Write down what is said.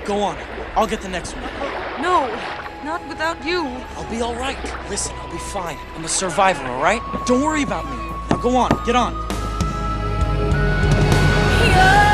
Go on. I'll get the next one. No, not without you. I'll be all right. Listen, I'll be fine. I'm a survivor, all right? Don't worry about me. Now go on. Get on. Yeah.